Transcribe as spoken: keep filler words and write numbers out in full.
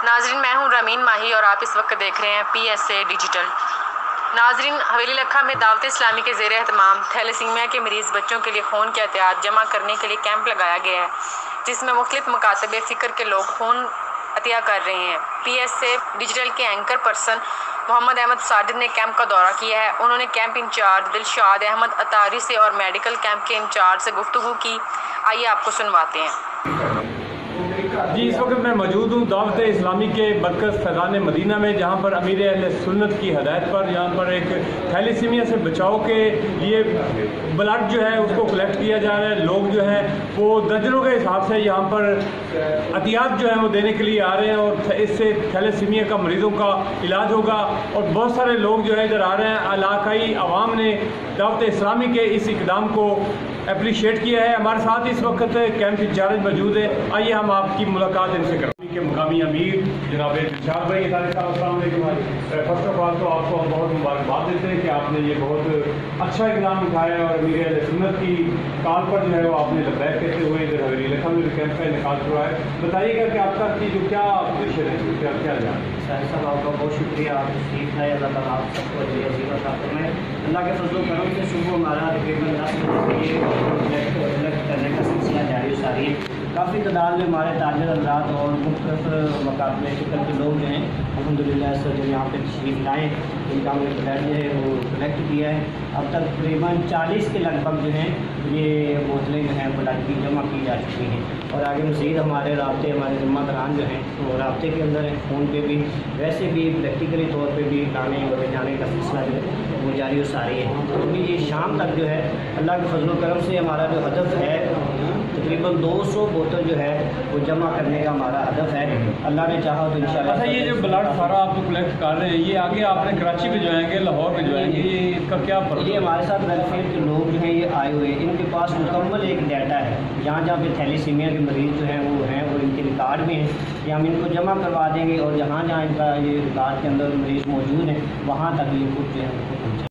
नाजरीन, मैं हूं रमीन माही और आप इस वक्त देख रहे हैं पी एस ए डिजिटल। नाजरीन, हवेली लखा में दावत इस्लामी के ज़ेर एहतमाम थैलेसीमिया के मरीज़ बच्चों के लिए खून के एहतियात जमा करने के लिए कैंप लगाया गया है, जिसमें मुख्तलिफ मकातबे फ़िक्र के लोग खून अतिया कर रहे हैं। पी एस ए डिजिटल के एंकर पर्सन मोहम्मद अहमद साजिद ने कैंप का दौरा किया है। उन्होंने कैंप इंचार्ज दिलशाद अहमद अतारी से और मेडिकल कैंप के इंचार्ज से गुफ्तगू की। आइए आपको सुनवाते हैं। जी, इस वक्त मैं मौजूद हूँ दावत इस्लामी के मरकज़ फैज़ान मदीना में, जहाँ पर अमीर अहले सुन्नत की हदायत पर यहाँ पर एक थैलेसीमिया से बचाव के लिए ब्लड जो है उसको कलेक्ट किया जा रहा है। लोग जो हैं वो दर्जनों के हिसाब से यहाँ पर अतियात जो है वो देने के लिए आ रहे हैं और इससे थैलेसीमिया का मरीज़ों का इलाज होगा। और बहुत सारे लोग जो है इधर आ रहे हैं। इलाकाई अवाम ने दावत इस्लामी के इस इक़दाम को अप्रिशिएट किया है। हमारे साथ इस वक्त कैंप इंचार्ज मौजूद है। आइए हम आपकी मुलाकात इनसे करें। के मुकामी अमीर जनाब दिलशाद भाई अस्सलाम वालेकुम भाई। फर्स्ट ऑफ ऑल तो आपको हम बहुत मुबारकबाद देते हैं कि आपने ये बहुत अच्छा इक़दाम उठाया और अमीर अहले सुन्नत की कॉल पर जो है वो आपने लब्बैक कहते हुए इधर हवेली लखा में कैंप का इनेकाल करवाया। बताइएगा कि आपका की जो क्या विषय है, क्या क्या जान शाहिद साहब, आपका बहुत शुक्रिया। आप ठीक है, अल्लाह ताला आप सबको जीवन में अल्लाह के फजल करम से सुबह हमारा तकरीबन दस बजे कलेक्ट करने का सिलसिला जारी सारी है। काफ़ी तादाद में हमारे ताजर हज़रात और मुख्तलिफ मकातले फ़िक्र के लोग जो हैं अल्हम्दुलिल्लाह से जो यहाँ पे तशरीफ़ लाएँ, इनका हमने ब्लड जो है वो कलेक्ट किया है। अब तक तकरीबन चालीस के लगभग जो हैं ये बोतलें जो हैं ब्लड की जमा की जा चुकी हैं और आगे मज़ीद हमारे राब्ते हमारे ज़िम्मा दरान जो हैं वो राब्ते के अंदर हैं। फ़ोन पे भी वैसे भी प्रैक्टिकली तौर पे भी लाने और ले जाने का सिलसिला जो है वो जारी और सारी है। तो अभी ये शाम तक जो है अल्लाह के फजल करम से हमारा जो हदफ है तकरीबन दो सौ बोतल जो है वो जमा करने का हमारा हदफ है। अल्लाह ने चाहा तो इंशाल्लाह। अच्छा, ये जो ब्लड सारा आप कलेक्ट कर रहे हैं ये आगे आपने कराची भिजवाएंगे, लाहौर भिजवाएंगे, ये इसका क्या फर्क? ये हमारे साथ वेलफेयर के लोग जो हैं ये आए हुए हैं, इनके पास मुकम्मल एक डाटा है जहाँ जहाँ पे थैलेसीमिया के मरीज़ जो हैं वो हैं वो इनके रिकॉर्ड में हैं कि हम इनको जमा करवा देंगे और जहाँ जहाँ इनका ये रिकॉर्ड के अंदर मरीज़ मौजूद हैं वहाँ तक ये कुछ जो है